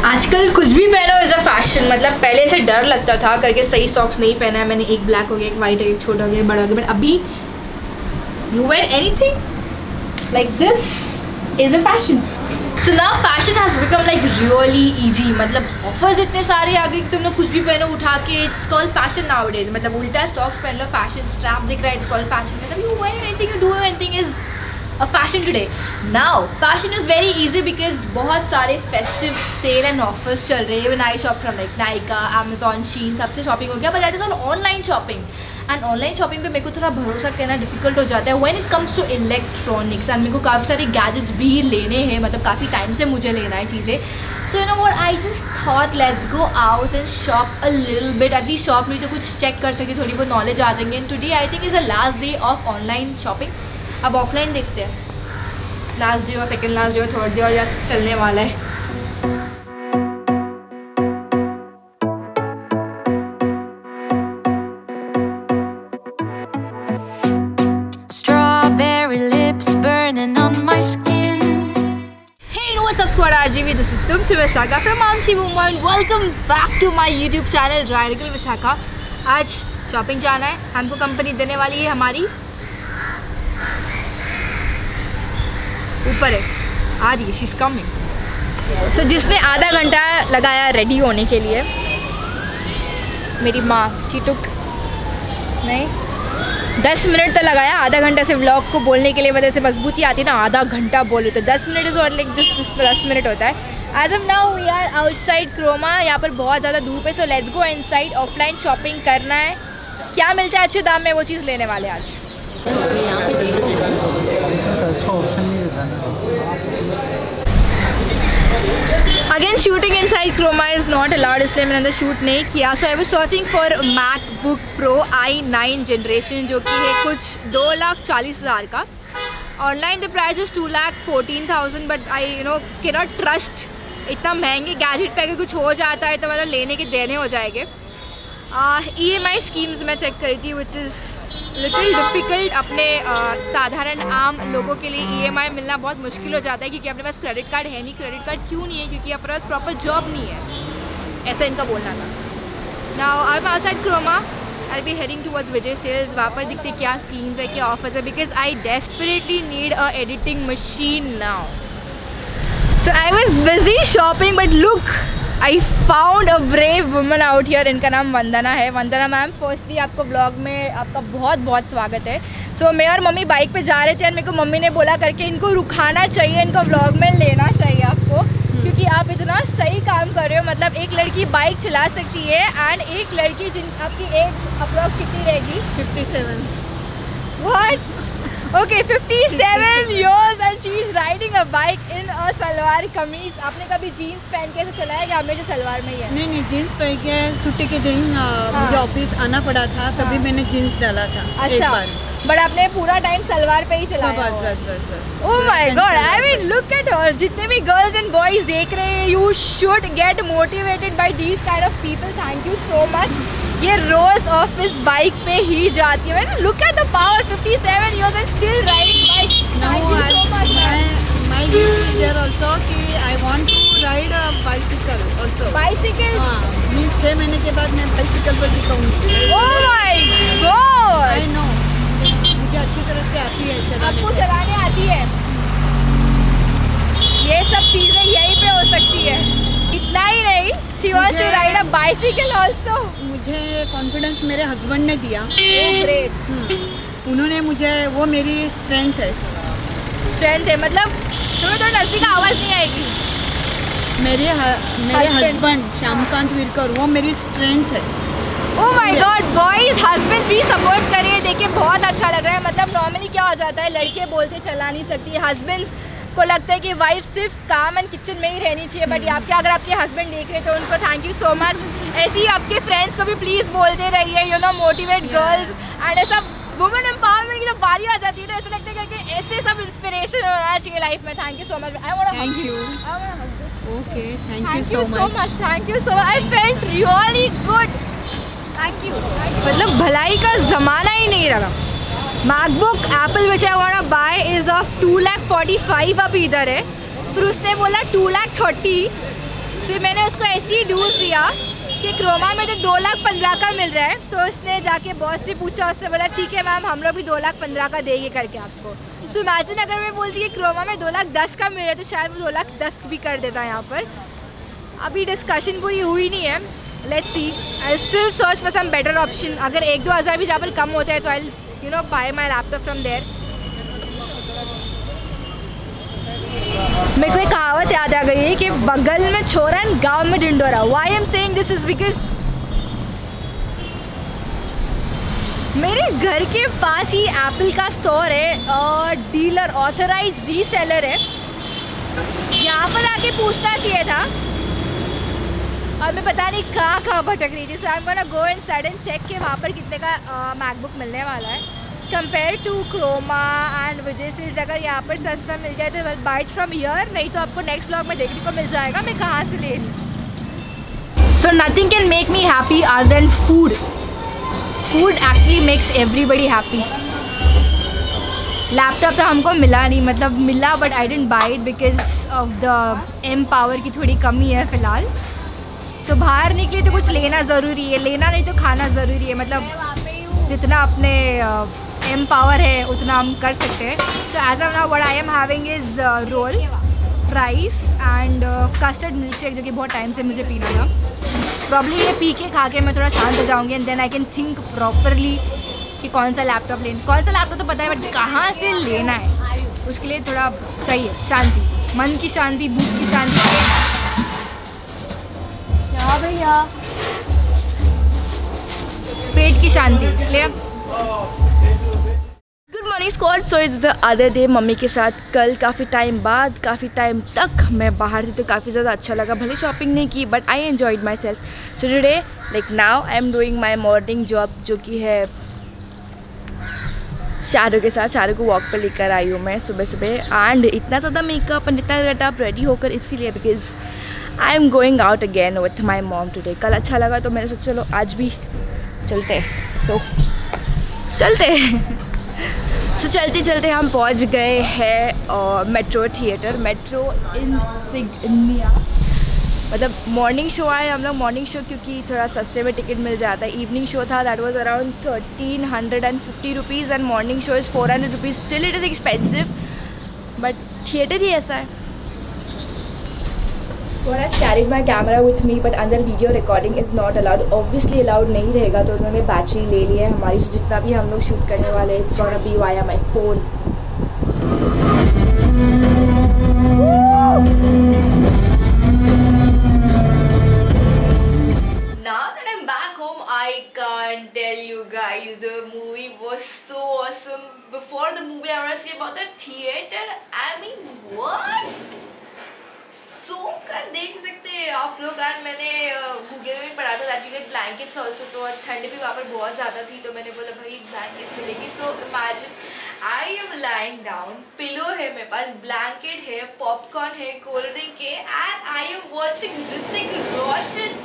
आजकल कुछ भी पहनो इज़ अ फैशन। मतलब पहले से डर लगता था करके सही सॉक्स नहीं पहना है मैंने, एक ब्लैक हो गया, एक वाइट है, एक छोटा हो गया, एक बड़ा हो गया, बट अभी you wear anything like this is a fashion. So now fashion has become like really easy. मतलब ऑफर्स इतने सारे आ गए कि तुम लोग कुछ भी पहनो उठा के, it's called fashion nowadays. मतलब उल्टा सॉक्स पहन लो, फैशन, स्ट्रैप दिख रहा है, इट्स कॉल्ड फैशन। मतलब you wear anything, you do anything is a fashion today. Now fashion is very easy because बहुत सारे festive sale and offers चल रहे हैं। Even I shop from like Nykaa, Amazon, Shein, सबसे shopping हो गया, but that is all online shopping. And online shopping पे मेरे को थोड़ा भरोसा करना difficult हो जाता है when it comes to electronics. and मेरे को काफ़ी सारे gadgets भी लेने हैं, मतलब काफ़ी टाइम से मुझे लेना है चीज़ें। So you know what, I just thought let's go out and shop a little bit. At least shop में तो कुछ check कर सकते, थोड़ी बहुत knowledge आ जाएंगे। And today I think is the last day of online shopping. अब offline देखते हैं, लास्ट डे और सेकेंड लास्ट डे और थर्ड डे और या चलने वाला है। Strawberry lips burning on my skin. Hey, you know what's up squad, RGV, this is Tumchu Vishaka from Amchi Woman. Welcome back to my YouTube channel Radical Vishaka. आज shopping जाना है, हमको company देने वाली है हमारी, ऊपर है, आ रही है, शी इज़ कमिंग। सो जिसने आधा घंटा लगाया रेडी होने के लिए, मेरी माँ, शी टुक नहीं 10 मिनट तो लगाया। आधा घंटा से व्लॉग को बोलने के लिए वजह से मजबूती आती है ना, आधा घंटा बोलूँ तो 10 मिनट इज़ और लाइक जस्ट 10 मिनट होता है। As of now we are outside Croma, यहाँ पर बहुत ज़्यादा धूप है। So let's go inside, offline shopping करना है, क्या मिलता है अच्छे दाम में वो चीज़ लेने वाले आज। यहाँ पे देखो again shooting inside Croma is not allowed, इसलिए मैंने अंदर शूट नहीं किया। So I was searching for MacBook Pro i9 generation, जो कि है कुछ 2,40,000 का। Online the price is 2,14,000, but I can not trust इतना महंगे गैजेट पे। अगर कुछ हो जाता है तो मतलब लेने के देने हो जाएंगे। EMI स्कीम्स मैं चेक करी थी, विच इज़ लिटिल डिफ़िकल्ट। अपने साधारण आम लोगों के लिए EMI मिलना बहुत मुश्किल हो जाता है, क्योंकि अपने पास क्रेडिट कार्ड है नहीं। क्रेडिट कार्ड क्यों नहीं है? क्योंकि अपने पास प्रॉपर जॉब नहीं है, ऐसा इनका बोलना था। Now I am outside Croma, I be heading towards Vijay Sales. वहाँ पर दिखते क्या स्कीम्स है, क्या ऑफर्स है, because I desperately need a editing machine now. So I was busy shopping, but look, I found a brave woman out here. इनका नाम वंदना है। वंदना मैम, फर्स्टली आपको ब्लॉग में आपका बहुत बहुत स्वागत है। सो मैं और मम्मी बाइक पे जा रहे थे और मेरे को मम्मी ने बोला करके इनको रुकाना चाहिए, इनको ब्लॉग में लेना चाहिए आपको, क्योंकि आप इतना सही काम कर रहे हो। मतलब एक लड़की बाइक चला सकती है एंड एक लड़की जिन आपकी एज अप्रॉक्स कितनी रहेगी? 57। What? Okay, 57 years and she is riding a bike in a salwar kameez. आपने कभी जीन्स पहन के ऐसे चलाया कि हमेशा सलवार में ही है? नहीं, जीन्स पहन के छुट्टी के दिन मुझे ऑफिस आना पड़ा था, तभी मैंने जीन्स डाला था। अच्छा, एक बार। बट आपने पूरा टाइम सलवार पे ही चलाया? बस। Oh my god, I mean look at her. जितने भी गर्ल्स एंड बॉयज देख रहे हैं, you should get motivated by these kind of people. Thank you so much. ये रोज ऑफिस बाइक पे ही जाती है। Look at the power, 57 years and still riding bike. Thank you so much. My wish is there also कि I want to ride a bicycle also. Bicycle? हाँ, means 6 महीने के बाद मैं bicycle पर दिखाऊंगी। Oh my God! I know. मुझे अच्छी तरह से आती है चलाने। आपको चलाने आती है? ये सब चीज़ें यहीं पे हो सकती है। इतना ही नहीं, she wants to ride a bicycle also. मुझे कॉन्फिडेंस मेरे हस्बैंड ने दिया। Oh great. उन्होंने मुझे, वो मेरी स्ट्रेंथ है। स्ट्रेंथ है मतलब तुम्हें तो नजदीक आवाज़ नहीं आएगी? मेरे हस्बैंड श्यामकांत वीरकर, वो मेरी स्ट्रेंथ है। Oh my god, boys husbands भी सपोर्ट करिए। देखिए बहुत अच्छा लग रहा है। मतलब नॉर्मली क्या हो जाता है, लड़के बोलते चला नहीं सकती, हस्बैंड्स को लगता है कि वाइफ सिर्फ काम एंड किचन में ही रहनी चाहिए। बट आपके अगर आपके हस्बैंड देख रहे तो उनको थैंक यू सो मच। ऐसे ही आपके फ्रेंड्स को भी प्लीज़ बोलते रहिए, you know, motivate girls. And ऐसा वुमेन एम्पावरमेंट की जब बारी आ जाती है तो ऐसा लगता है कि ऐसे सब इंस्पिरेशन होना चाहिए लाइफ में। Thank you so much. I want to thank you. Okay, thank you so much. Thank you so much. I felt really good. Thank you. मतलब भलाई का ज़माना ही नहीं रहा। MacBook Apple which I want to buy is of 2,45,000 अभी इधर है। फिर उसने बोला 2,30,000, फिर मैंने उसको ऐसे ही ढूंढ दिया कि क्रोमा में तो 2,15,000 का मिल रहा है, तो उसने जाके बॉस से पूछा, उससे बोला ठीक है मैम हम लोग भी 2,15,000 का देंगे करके आपको। सो इमेजिन अगर मैं बोलती कि क्रोमा में 2,10,000 का मिल रहा है तो शायद वो 2,10,000 भी कर देता है यहाँ पर। अभी डिस्कशन पूरी हुई नहीं है, let's see. I still search for some better option. अगर 1-2 हज़ार भी जहाँ पर कम होता है तो I buy my laptop from there. मेरे को एक कहावत याद आ गई है कि बगल में छोरा गांव में ढिंडोरा। Why am saying this is because मेरे घर के पास ही एप्पल का स्टोर है और डीलर ऑथराइज रीसेलर है। यहाँ पर आके पूछना चाहिए था और मैं पता नहीं कहाँ भटक रही थी। So I am gonna go inside and check कि वहाँ पर कितने का मैकबुक मिलने वाला है compare to Croma and Vijay Sales. अगर यहाँ पर सस्ता मिल जाए तो बाय इट फ्रॉम हियर, नहीं तो आपको नेक्स्ट ब्लॉग में देखने को मिल जाएगा मैं कहाँ से ले रही। So nothing can make me happy other than food. Food actually makes everybody happy. Laptop तो हमको मिला नहीं, मतलब मिला but I didn't buy it because of the M power की थोड़ी कमी है फ़िलहाल। तो बाहर निकले तो कुछ लेना ज़रूरी है, लेना नहीं तो खाना ज़रूरी है। मतलब जितना अपने एम पावर है उतना हम कर सकते हैं। So as of now what I am having is roll, fries and custard milkshake, जो कि बहुत टाइम से मुझे पीना था। प्रॉब्ली ये पी के खा के मैं थोड़ा शांत हो जाऊँगी and then I can think properly कि कौन सा लैपटॉप लेना। कौन सा लैपटॉप तो पता है बट कहाँ से लेना है उसके लिए थोड़ा चाहिए शांति, मन की शांति, भूख की शांति। क्या भैया, पेट की शांति, इसलिए। Good morning squad. So it's the other day. मम्मी के साथ कल काफ़ी टाइम बाद, काफ़ी टाइम तक मैं बाहर थी तो काफ़ी ज़्यादा अच्छा लगा। भले शॉपिंग नहीं की but I enjoyed myself. So today like now I am doing my morning job, जो कि है शारू के साथ। शारू को वॉक पर लेकर आई हूँ मैं सुबह सुबह एंड इतना ज़्यादा मेकअप एंड इतना गेटअप रेडी होकर इसीलिए because I am going out again with my mom today. कल अच्छा लगा तो मैंने सोचा चलो आज भी चलते हैं। सो चलते चलते हम पहुंच गए हैं मेट्रो थिएटर, मेट्रो इंसिग्निया। मतलब मॉर्निंग शो आए हम लोग, मॉर्निंग शो क्योंकि थोड़ा सस्ते में टिकट मिल जाता है। इवनिंग शो था that was around 1,350 rupees and morning show is 400 rupees. Still it is expensive but theatre ही ऐसा है। Well, I've carried my camera with me, but अंदर video recording is not allowed. Obviously allowed नहीं रहेगा तो उन्होंने battery ले ली है हमारी। से जितना भी हम लोग शूट करने वाले it's gonna be via my phone. Now that I'm back home, I can't tell you guys, the movie was so awesome. Before the movie, I want to say about the theater. I mean, what? सो कर देख सकते हैं आप लोग। And मैंने Google में पढ़ा था that you get blankets also. तो और ठंड भी वहाँ पर बहुत ज़्यादा थी तो मैंने बोला भाई एक ब्लैंकेट मिलेगी। So imagine I am lying down, pillow है मेरे पास, ब्लैंकेट है, पॉपकॉर्न है, कोल्ड ड्रिंक है and I am watching Hrithik Roshan.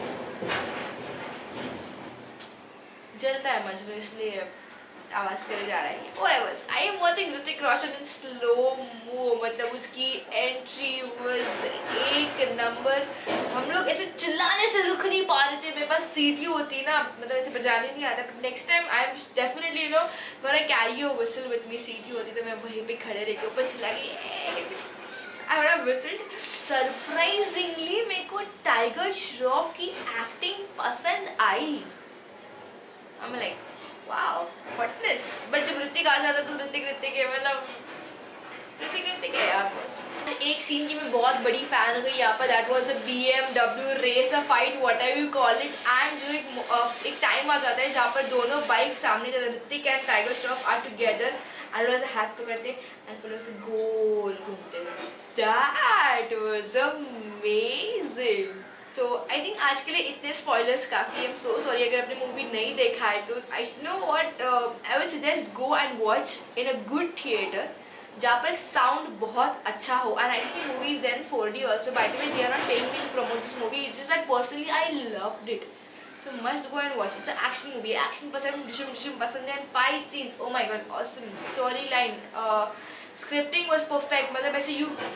जलता है मजनू इसलिए आवाज़ करे जा रहा है। Whatever. I am watching Hrithik Roshan in slow mo। मतलब उसकी एंट्री वाज एक नंबर। हम लोग ऐसे चिल्लाने से रुक नहीं पा रहे थे। मेरे पास सीटी होती ना, मतलब ऐसे बजाने नहीं आता। But next time I am definitely gonna carry your whistle with me. सीटी होती तो मैं वहीं पे खड़े रह के ऊपर चिल्ला के I would have whistled. Surprisingly मेरे को टाइगर श्रॉफ की एक्टिंग पसंद आई। I am like wow hotness. But जब ऋतिक आ जाता तो ऋतिक है, मतलब ऋतिक है यार बस। एक सीन की मैं बहुत बड़ी फैन हो गई यहाँ पर, that was the BMW race a fight whatever you call it. And जो एक टाइम आ जाता है जहाँ पर दोनों बाइक सामने जाते, Hrithik and Tiger Shroff are together and वो ऐसे हाथ पकड़ते एंड फिर उसे गोल घूमते। That was amazing. तो आई थिंक आज के लिए इतने स्पॉयलर्स काफ़ी। आई एम सो सॉरी अगर आपने मूवी नहीं देखा है तो I know what I would suggest go and watch in a good theatre जहाँ पर साउंड बहुत अच्छा हो। And I think movie is then 4D also. By the way they are not paying me to promote this movie, it's just that personally I loved it. So must go and watch. It's a action movie, action पसंद है and fight scenes oh my god awesome. Story line, scripting was perfect. मतलब ऐसे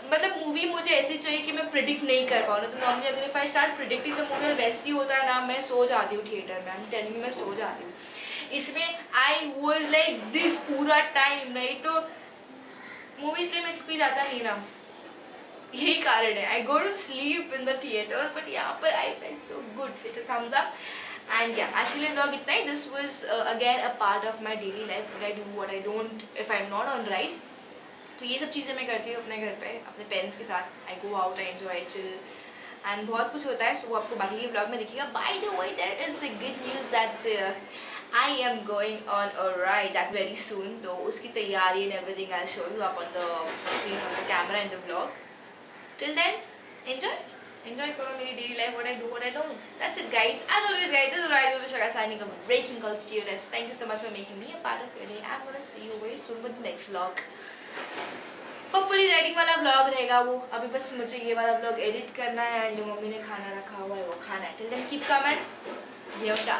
मतलब movie मुझे ऐसी चाहिए कि मैं प्रिडिक्ट नहीं कर पाऊँ ना, तो नॉर्मली अगर if I start predicting the movie, और वैसे ही होता है ना, मैं सो जाती हूँ थिएटर में, आई एम टेलिंग यू, मैं सो जाती हूँ। इसमें आई वॉज लाइक दिस पूरा टाइम, नहीं तो मूवी इसलिए मैं इसलिए जाता नहीं ना, यही कारण है। I go to sleep in the theatre, but यहाँ पर I felt so good, it's a thumbs up. And yeah actually vlog इतना ही। This was again a part of my daily life, what I do, what I don't, if I am not on ride. तो ये सब चीज़ें मैं करती हूँ अपने घर पे अपने पेरेंट्स के साथ। I go out, I enjoy, chill, and बहुत कुछ होता है। सो वो आपको बाकी के व्लॉग में दिखेगा। By the way, there is a good news that I am going on a ride that very soon. तो उसकी तैयारी and everything I'll show you up on the screen, on the camera in the vlog. Till then, enjoy करो मेरी daily life, what I do, what I don't. That's it guys. As always guys, this is Ride with Shaka signing up, breaking culture stereotypes. Thank you so much for making me a part of your day. I'm gonna see you very soon with the next vlog. Hopefully riding वाला vlog रहेगा वो। अभी बस मुझे ये वाला vlog edit करना है, एंड मम्मी ने खाना रखा हुआ है, वो खाना है। Till then keep coming.